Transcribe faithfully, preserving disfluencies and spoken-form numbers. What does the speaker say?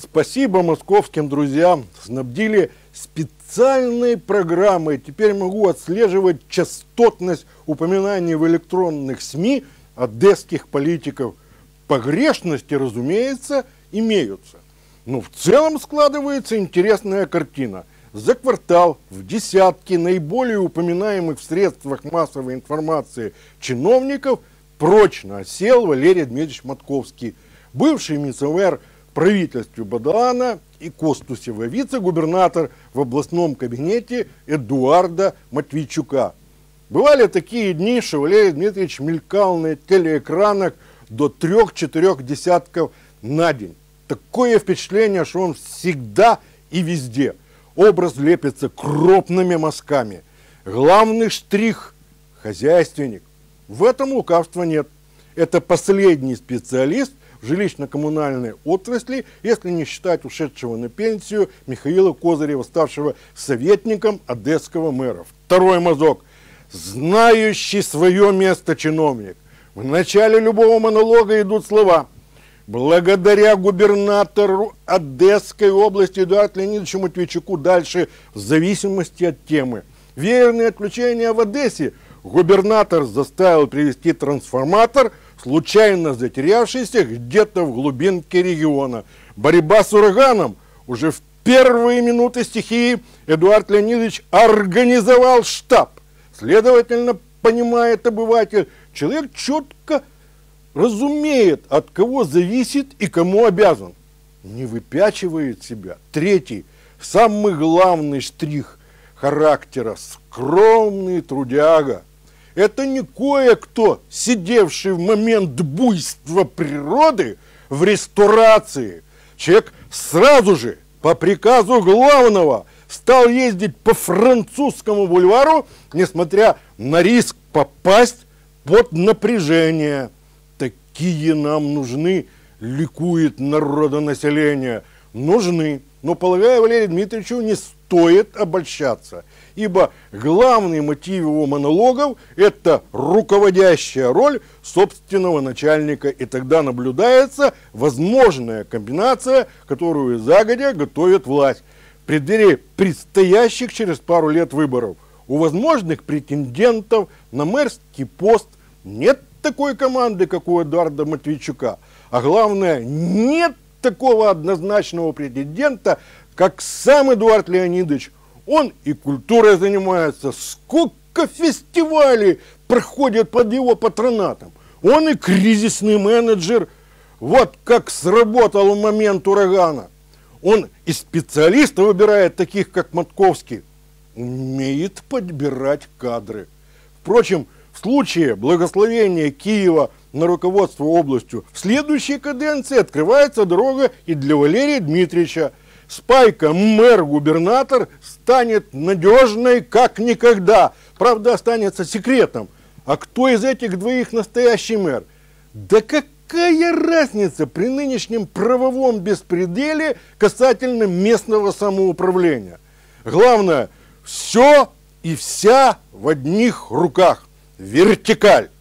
Спасибо московским друзьям, снабдили специальной программой. Теперь могу отслеживать частотность упоминаний в электронных СМИ одесских политиков. Погрешности, разумеется, имеются. Но в целом складывается интересная картина. За квартал в десятки наиболее упоминаемых в средствах массовой информации чиновников прочно осел Валерий Дмитриевич Матковский, бывший миссовер в правительстве Бадаана и Костусева, вице-губернатор в областном кабинете Эдуарда Матвейчука. Бывали такие дни, что Валерий Дмитриевич мелькал на телеэкранах до трех-четырех десятков на день. Такое впечатление, что он всегда и везде. Образ лепится крупными мазками. Главный штрих – хозяйственник. В этом лукавства нет. Это последний специалист в жилищно-коммунальной отрасли, если не считать ушедшего на пенсию Михаила Козырева, ставшего советником одесского мэра. Второй мазок – знающий свое место чиновник. В начале любого монолога идут слова: благодаря губернатору Одесской области Эдуарду Леонидовичу Матвейчуку, дальше в зависимости от темы. Веерные отключения в Одессе губернатор заставил привести трансформатор, случайно затерявшийся где-то в глубинке региона. Борьба с ураганом. Уже в первые минуты стихии Эдуард Леонидович организовал штаб. Следовательно, понимает обыватель, человек четко разумеет, от кого зависит и кому обязан. Не выпячивает себя. Третий, самый главный штрих характера – скромный трудяга. Это не кое-кто, сидевший в момент буйства природы в ресторации. Человек сразу же, по приказу главного, стал ездить по французскому бульвару, несмотря на риск попасть под напряжение. Такие нам нужны, ликует народонаселение. Нужны, но, полагаю, Валерию Дмитриевичу не стоит обольщаться, ибо главный мотив его монологов – это руководящая роль собственного начальника, и тогда наблюдается возможная комбинация, которую загодя готовит власть в преддверии предстоящих через пару лет выборов. У возможных претендентов на мэрский пост нет такой команды, как у Эдуарда Матвейчука, а главное, нет такого однозначного претендента, как сам Эдуард Леонидович. Он и культурой занимается, сколько фестивалей проходят под его патронатом. Он и кризисный менеджер, вот как сработал в момент урагана. Он и специалистов выбирает, таких как Матковский, умеет подбирать кадры. Впрочем, в случае благословения Киева на руководство областью в следующей каденции открывается дорога и для Валерия Дмитриевича. Спайка мэр-губернатор станет надежной как никогда. Правда, останется секретом. А кто из этих двоих настоящий мэр? Да какая разница при нынешнем правовом беспределе касательно местного самоуправления? Главное, все и вся в одних руках. Вертикаль.